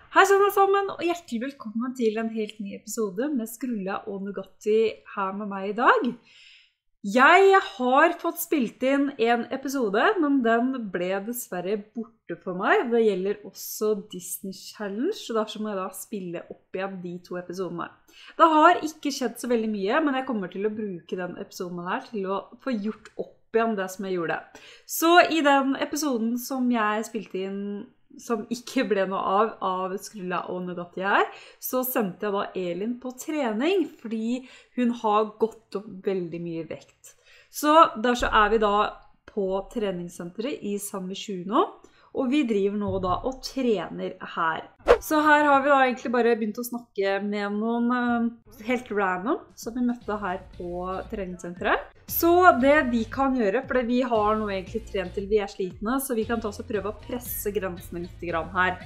Hei alle sammen, og hjertelig velkommen til en helt ny episode med Skrulla og Nugatti her med meg i dag. Jeg har fått spilt inn en episode, men den ble dessverre borte for meg. Det gjelder også Disney Challenge, så derfor må jeg da spille opp igjen de to episodene. Det har ikke skjedd så veldig mye, men jeg kommer til å bruke den episoden her til å få gjort opp igjen det som jeg gjorde. Så i den episoden som jeg spilte inn, som ikke ble noe av Skrulla og Nugatti her, så sendte jeg da Elin på trening, fordi hun har gått opp veldig mye vekt. Så der så vi da på treningssenteret i San Myshuno, og vi driver nå da og trener her. Så her har vi da egentlig bare begynt å snakke med noen helt random som vi møtte her på treningssenteret. Så det vi kan gjøre, for vi har nå egentlig trent til vi slitne, så vi kan ta oss og prøve å presse grensene litt grann her.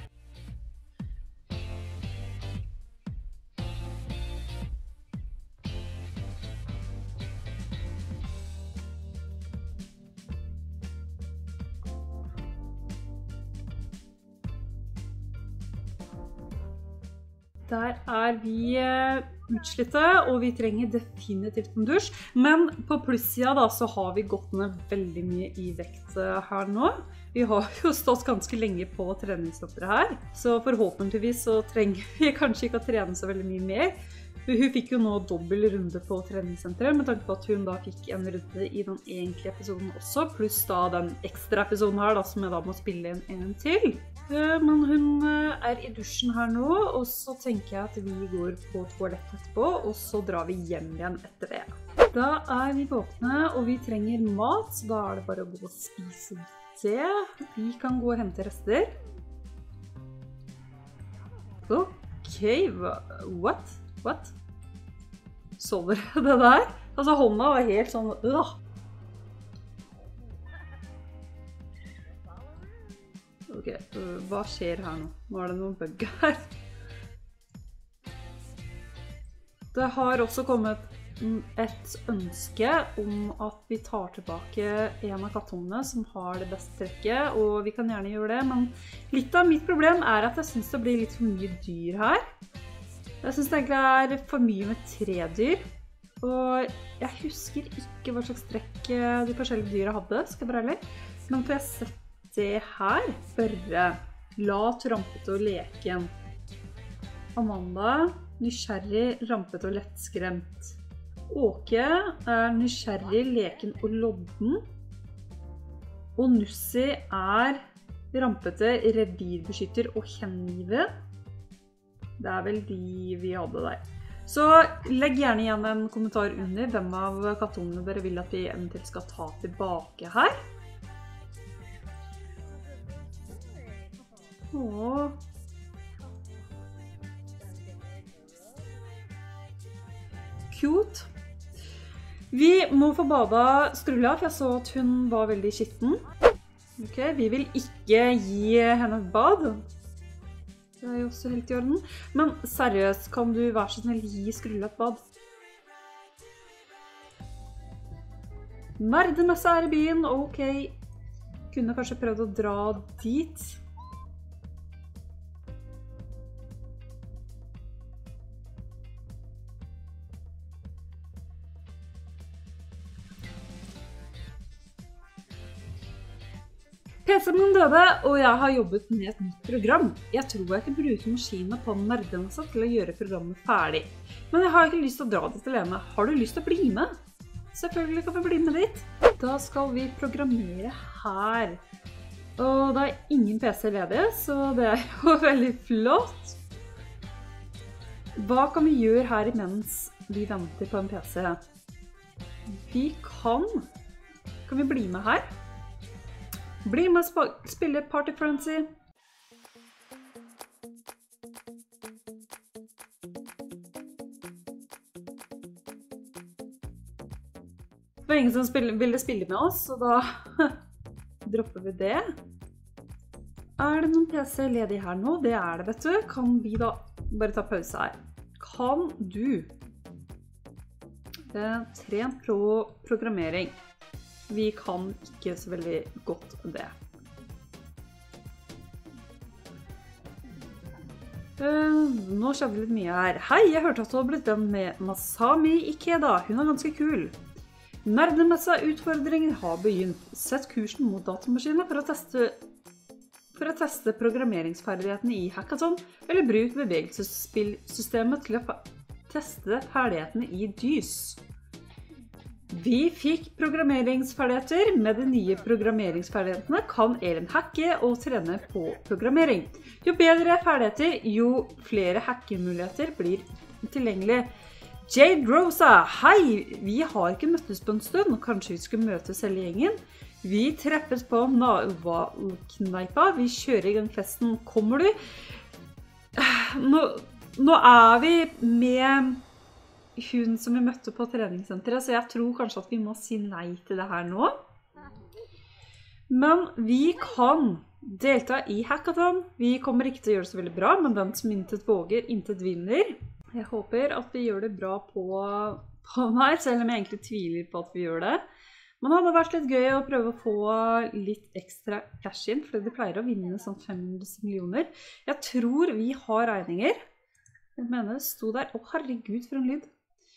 Der vi utslitte, og vi trenger definitivt en dusj. Men på plussida da, så har vi gått ned veldig mye i vekt her nå. Vi har jo stått ganske lenge på treningssenteret her, så forhåpentligvis så trenger vi kanskje ikke å trene så veldig mye mer. Hun fikk jo nå dobbel runde på treningssenteret, med tanke på at hun da fikk en runde i den egentlige episoden også, pluss da den ekstra episoden her da, som jeg da må spille inn en til. Men hun i dusjen her nå, og så tenker jeg at vi går på toalettet etterpå, og så drar vi hjem igjen etter det. Da vi våkne, og vi trenger mat, så da det bare å gå og spise det. Vi kan gå og hente rester. Ok, what? Så dere det der? Altså hånda var helt sånn, Ok, hva skjer her nå? Nå det noen bug her. Det har også kommet et ønske om at vi tar tilbake en av kattungene som har det beste trekket, og vi kan gjerne gjøre det, men litt av mitt problem at jeg synes det blir litt for mye dyr her. Jeg synes det egentlig for mye med 3 dyr, og jeg husker ikke hva slags trekk de forskjellige dyra hadde, skal jeg bare ærlig. Men får jeg sett det her, bare lat, rampete og leken. Amanda, nysgjerrig, rampete og lettskremt. Åke nysgjerrig, leken og lodden. Og Nussi rampete, revirbeskytter og hengiven. Det vel de vi hadde der. Så legg gjerne igjen en kommentar under hvem av kattungene dere vil at vi eventuelt skal ta tilbake her. Cute. Vi må få bada Skrulla, for jeg så at hun var veldig skitten. Ok, vi vil ikke gi henne et bad. Det jo også helt i orden. Men seriøst, kan du være så snill gi Skrulla et bad? Nerdemesse i byen, ok. Kunne kanskje prøvd å dra dit. PC-en min døde, og jeg har jobbet med et nytt program. Jeg tror jeg kan bruke maskinen på Nerdemesse til å gjøre programmet ferdig. Men jeg har ikke lyst til å dra dit alene. Har du lyst til å bli med? Selvfølgelig kan vi bli med dit. Da skal vi programmere her. Og det ingen PC ledig, så det jo veldig flott. Hva kan vi gjøre her imens vi venter på en PC? Vi kan vi bli med her? Bli med og spille Party Frenzy. Det var ingen som ville spille med oss, så da dropper vi det. Det noen PC ledig her nå? Det det, vet du. Kan vi da bare ta pause her? Kan du trent på programmering? Vi kan ikke så veldig godt det. Nå skjedde litt mye her. Hei, jeg hørte at du har blitt venn med Masami Ikeda. Hun er ganske kul. Nerdemessa-utfordringen har begynt. Sett kursen mot datamaskiner for å teste programmeringsferdighetene i hackathon, eller bruk bevegelsesspillsystemet til å teste ferdighetene i DYS. Vi fikk programmeringsferdigheter. Med de nye programmeringsferdighetene kan Elin hacke og trene på programmering. Jo bedre ferdigheter, jo flere hackemuligheter blir tilgjengelig. Jade Rosa, hei! Vi har ikke møttes på en stund, og kanskje vi skulle møtes hele gjengen. Vi treffes på Naval-kneipa. Vi kjører i gang festen. Kommer du? Nå er vi med hun som vi møtte på treningssenteret, så jeg tror kanskje at vi må si nei til det her nå. Men vi kan delta i hackathon. Vi kommer ikke til å gjøre det så veldig bra, men den som intet våger, intet vinner. Jeg håper at vi gjør det bra på den her, selv om jeg egentlig tviler på at vi gjør det. Men det hadde vært litt gøy å prøve å få litt ekstra cash inn, fordi de pleier å vinne sånn 500 millioner. Jeg tror vi har regninger. Jeg mener det sto der. Å, herregud, for en lyd.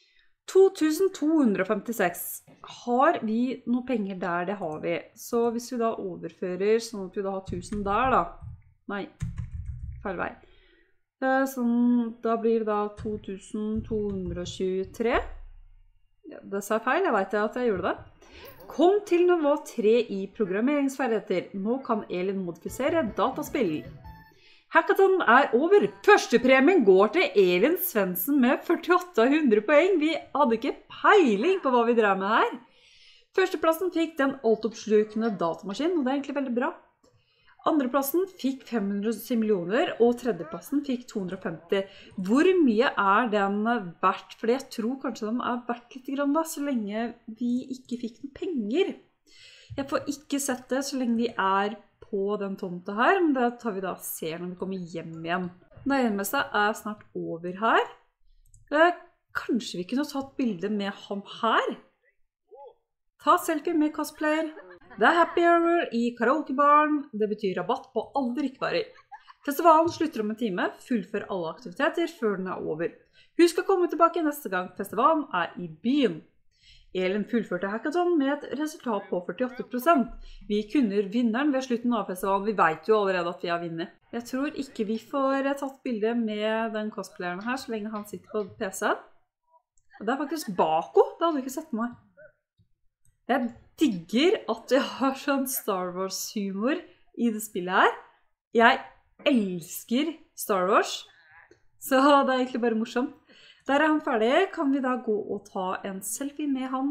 2256. Har vi noe penger der? Det har vi. Så hvis vi da overfører, sånn at vi da har 1000 der da. Nei, feil vei. Sånn, da blir det da 2223. Ja, det sa feil, jeg vet at jeg gjorde det. Kom til nivå 3 i programmeringsferdigheter. Nå kan Elin modifisere dataspill. Hackathon er over. Førstepremien går til Elin Svendsen med 4800 poeng. Vi hadde ikke peiling på hva vi drev med her. Førsteplassen fikk den altoppslukende datamaskinen, og det er egentlig veldig bra. Andreplassen fikk 500 millioner, og tredjeplassen fikk 250. Hvor mye er den verdt? Fordi jeg tror kanskje den er verdt litt grann da, så lenge vi ikke fikk noen penger. Jeg får ikke sett det så lenge vi er på den tomta her, men det tar vi da se når vi kommer hjem igjen. Nærmeste er snart over her. Kanskje vi kunne tatt bilde med ham her? Ta selfie med cosplayer. Det er happy hour i karaokebaren. Det betyr rabatt på alle drikkevarer. Festivalen slutter om en time. Fullfør alle aktiviteter før den er over. Husk å komme tilbake neste gang festivalen er i byen. Elin fullførte hackathon med et resultat på 48%. Vi kunner vinneren ved slutten av festivalen. Vi vet jo allerede at vi har vunnet. Jeg tror ikke vi får tatt bilde med den cosplayeren her så lenge han sitter på PC. Det er faktisk Bako. Det hadde du ikke sett meg. Jeg digger at jeg har sånn Star Wars-humor i det spillet her. Jeg elsker Star Wars, så det er egentlig bare morsomt. Der er han ferdig. Kan vi da gå og ta en selfie med han?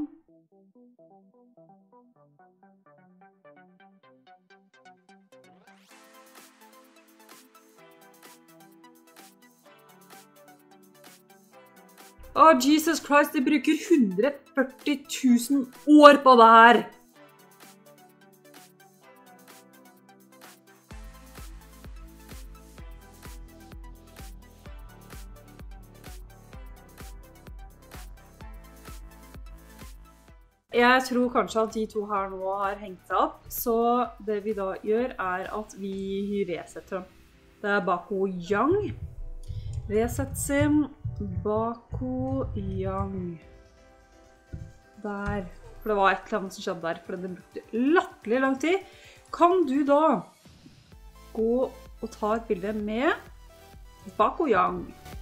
Å, Jesus Christ, de bruker 140 000 år på det her! Jeg tror kanskje at de to her nå har hengt seg opp, så det vi da gjør er at vi resetter dem. Det er Bako Yang. Reset sim. Bako Yang. Der. For det var et eller annet som skjedde der, for det brukte latterlig lang tid. Kan du da gå og ta et bilde med Bako Yang?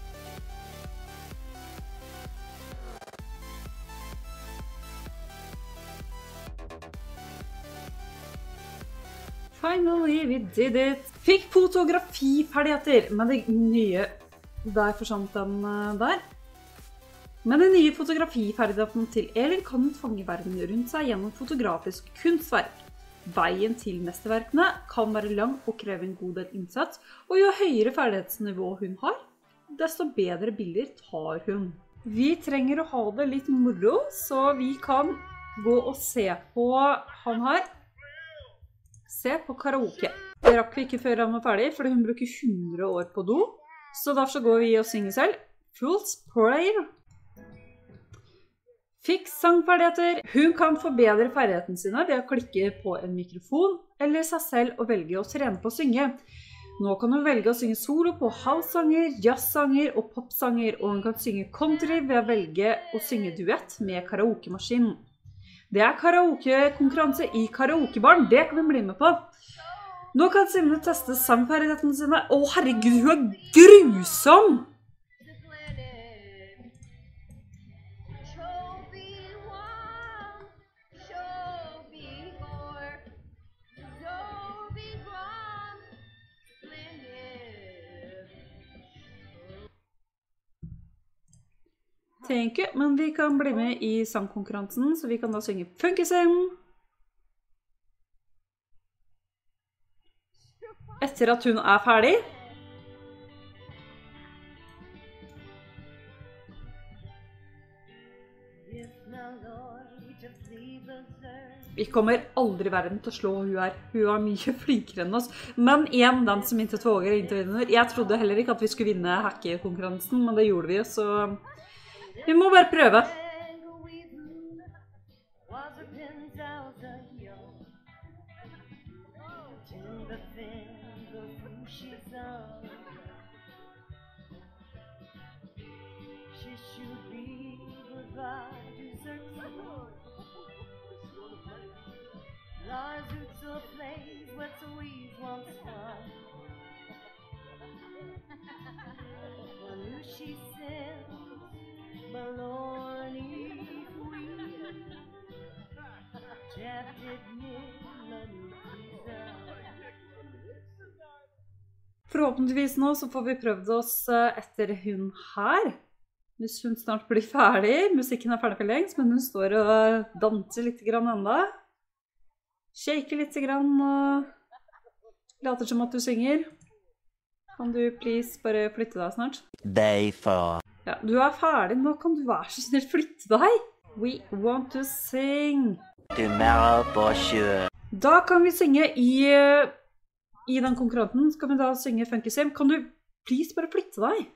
Finally, we did it! Fikk fotografiferdigheter med det nye. Der forsvant den der. Med den nye fotografiferdigheten til Elin kan hun fange verden rundt seg gjennom fotografisk kunstverk. Veien til mesterverkene kan være lang og kreve en god del innsats, og jo høyere ferdighetsnivå hun har, desto bedre bilder tar hun. Vi trenger å ha det litt moro, så vi kan gå og se på han her. Se på karaoke. Det rakk vi ikke før han var ferdig, fordi hun bruker 100 år på do. Så derfor går vi og synger selv. Fool's Prayer. Fikk sangferdigheter. Hun kan forbedre ferdighetene sine ved å klikke på en mikrofon eller seg selv og velge å trene på å synge. Nå kan du velge å synge solo på house-sanger, jazz-sanger og pop-sanger, og hun kan synge country ved å velge å synge duett med karaoke-maskinen. Det karaoke-konkurranse i karaokebaren, det kan vi bli med på. Nå kan Simone teste sangferdighetene sine. Å herregud, hun grusom! Thank you, men vi kan bli med i sangkonkurransen, så vi kan da synge Funky Sim. Etter at hun ferdig. Vi kommer aldri i verden til å slå hun her. Hun mye flinkere enn oss. Men igjen, den som ikke tåger inntil vinner. Jeg trodde heller ikke at vi skulle vinne hackekonkurransen, men det gjorde vi, så vi må bare prøve. Forhåpentligvis nå så får vi prøvd oss etter hun her. Hvis hun snart blir ferdig. Musikken ferdig for lengst, men hun står og danser litt grann enda. Shaker litt grann og later som at du synger. Kan du please bare flytte deg snart? Day 4. Ja, du ferdig. Nå kan du være så snill flytte deg. We want to sing. Tomorrow for sure. Da kan vi synge i den konkurranten. Skal vi da synge Funky Sim? Kan du please bare flytte deg?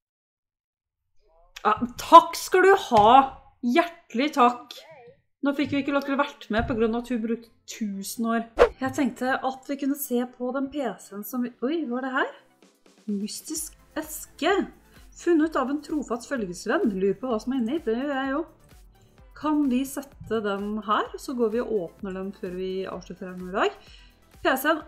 Ja, takk skal du ha. Hjertelig takk. Nå fikk vi ikke lov til å vært med på grunn av at hun brukte 1000 år. Jeg tenkte at vi kunne se på den PC-en som vi... Oi, hva det her? Mystisk eske. Funnet av en trofast følgesvenn. Lurer på hva som inni. Det gjør jeg jo. Kan vi sette den her? Så går vi og åpner den før vi avslutter den i dag. PC-en.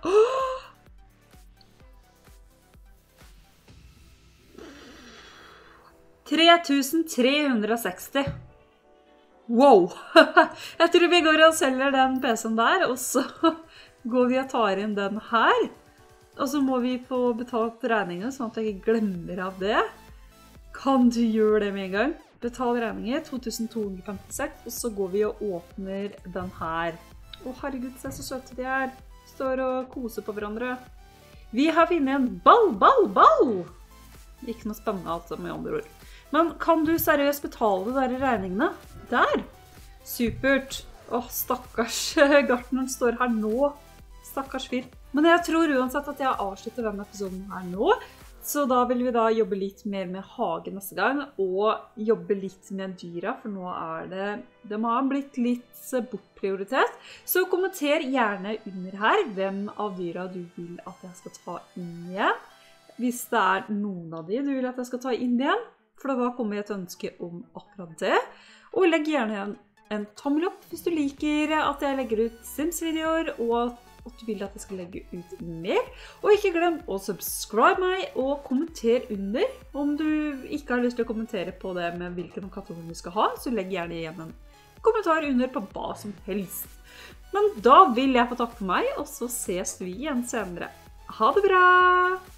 3360. Wow! Jeg tror vi går og selger den PC-en der, og så går vi og tar inn den her. Og så må vi få betalt regningene, sånn at jeg ikke glemmer av det. Kan du gjøre det med en gang? Betal regninger, 2256, og så går vi og åpner den her. Å herregud, se så søte de er. Står og koser på hverandre. Vi har finnet en ball! Ikke noe spennende altså med andre ord. Men kan du seriøst betale de der regningene? Der! Supert. Åh, stakkars gartneren står her nå. Stakkars fyr. Men jeg tror uansett at jeg avslutter denne episoden her nå. Så da vil vi da jobbe litt mer med hage neste gang, og jobbe litt med dyra, for nå de har blitt litt bortprioritert. Så kommenter gjerne under her hvem av dyra du vil at jeg skal ta inn igjen. Hvis det noen av de du vil at jeg skal ta inn igjen, for da kommer jeg til å ønske om akkurat det. Og legg gjerne en tommel opp hvis du liker at jeg legger ut Sims-videoer, og at du vil at jeg skal legge ut mer. Og ikke glem å subscribe meg og kommenter under. Om du ikke har lyst til å kommentere på det med hvilken kategori du skal ha, så legg gjerne igjen en kommentar under på hva som helst. Men da vil jeg få takke for meg, og så ses vi igjen senere. Ha det bra!